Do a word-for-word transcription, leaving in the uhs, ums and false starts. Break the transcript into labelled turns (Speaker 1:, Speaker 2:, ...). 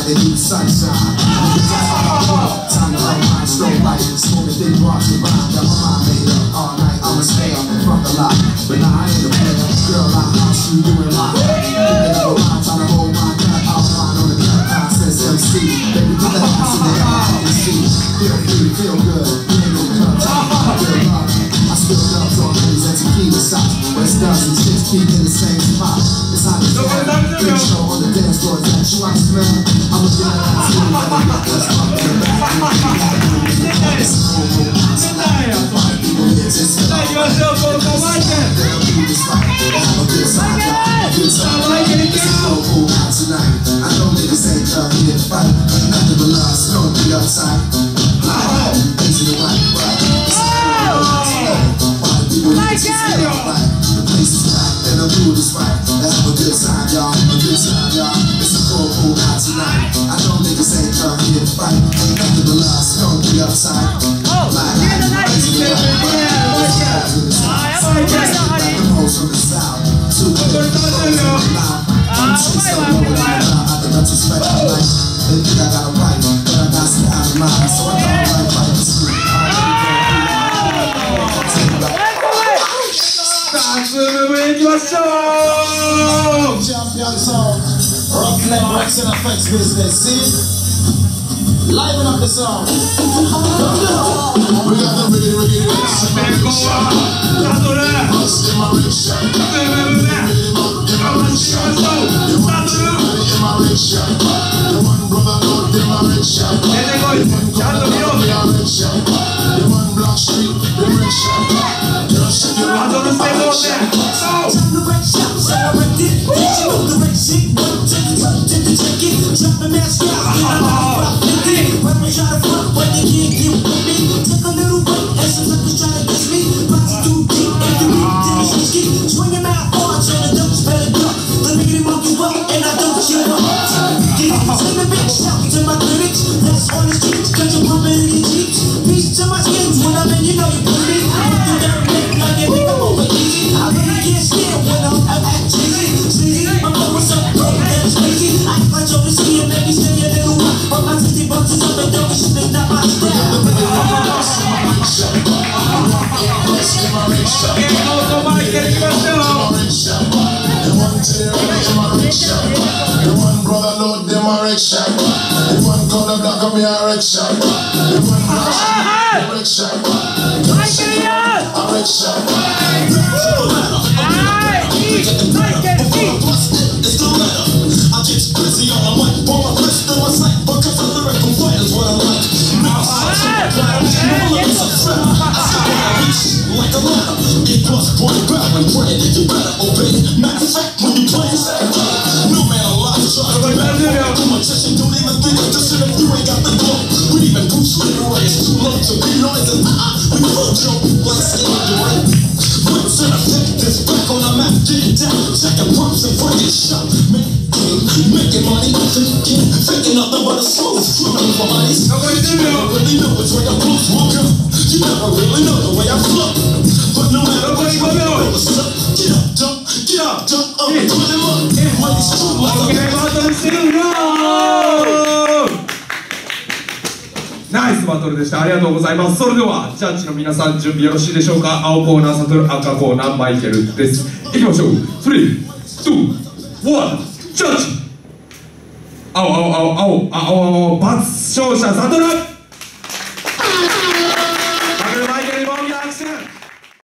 Speaker 1: they need sunshine. Time to unwind, slow light, smoking thick rocks and rhyme. Got my mind made up all night. I'ma stay up in front of the lot, but nah, I ain't a player. Girl, I house you doing my thinking of a rhyme, trying to hold my cut. Outline on the cut, nonsense M C. Baby, put that ass in there, I'm the seat. Feel free, feel good. You ain't gonna come talk, I feel love. I still love all ladies and tequila shots. West dozen chicks keep in the same spot. It's hot as hell. Big show on the dance floor. Is that you I smell? I'm a girl that's really ready to get us up in the back. It's a full moon. Tonight, people here just feel like they'll do this right. They'll have a good time, y'all. A good time. It's a full moon out tonight. I know niggas ain't come here to fight. Nothing but love, so don't be uptight. Right, into the right, right. It's a full moon out tonight. People here just feel alright. The place is packed and the mood is right. Let's have a good time, y'all. A good time, y'all. It's a full moon out tonight. I know niggas ain't come here to fight. Nothing but love, so don't be uptight.
Speaker 2: Oh,
Speaker 1: like,
Speaker 2: yeah, the night is good. Yeah, what's up?
Speaker 1: Like the hoes from the south. Two good hoes from the loud. I'm chicks don't know what I'm about. I can retrospect my life. They think I got a right, but I got some out of mind. So I got a right, right to speak.
Speaker 3: Champion song, Rockland Rex and Effects business. See, liven up the song. We got the really, really rich. Bust in my rich shop. In my rich shop. You want to in my rich shop. You want brother Lord in my rich shop. You want brother Lord in my rich shop. You want Block Street, the rich shop. Just shake your hand on the rich shop.
Speaker 4: The red shop, celebrate it. You know the red shit. One to the top, to the check it. Jump and mask out. Then I'm out with it. When we try to front, when they can't get with me. Take a little break, and some suckers try to diss me. Box too deep, and you read the whiskey. Swing him out hard, turn the ducks better duck. The nigga monkey well, and I don't give up. Get it, send a big shout to my critics. That's on the streets, cause you're pumping in your jeeps. Peace to my skins, when I'm in, you know you put me. I'm through that neck, like you think I'm over easy. I really can't stand when I'm out at cheesy. Sleazy, my flow is so broke, that's crazy. I act like Joe to see and maybe stay a little while. But my sixty bucks is up and don't shit, it's not my style.
Speaker 3: The one brother Lord, them a rich shop. The one color black of me a rich shop. The one black a rich shop. A rich shop. It's the letter. I get busy on my mic, pour my wrist through my sight, because the lyrical fight is what I like. Now I like a ladder. It was point grab and pray. You better obey. Matter of fact, when you play, no man alive try to rap. Too much session, don't even think of this shit if you ain't got the dough. We even Bruce Lee away. It's too low to be noisy. We full joke like skin direct. Whips in effect, this back on the map. Get it down, checking pumps and breaking shop. Making money, thinking, thinking nothing but a smooth criminal for money. You never really know which way the blues will go. You never really know the way I flow. But no matter what you know, get up, jump, get up, jump up, and put him up. Money's true like a
Speaker 5: ナイスバトルでした。ありがとうございます。それではジャッジの皆さん準備よろしいでしょうか。青コーナーサトル、赤コーナーマイケルです。いきましょう。スリー、ツー、ワン、ジャッジ。青青青青青青青、罰勝者サトル。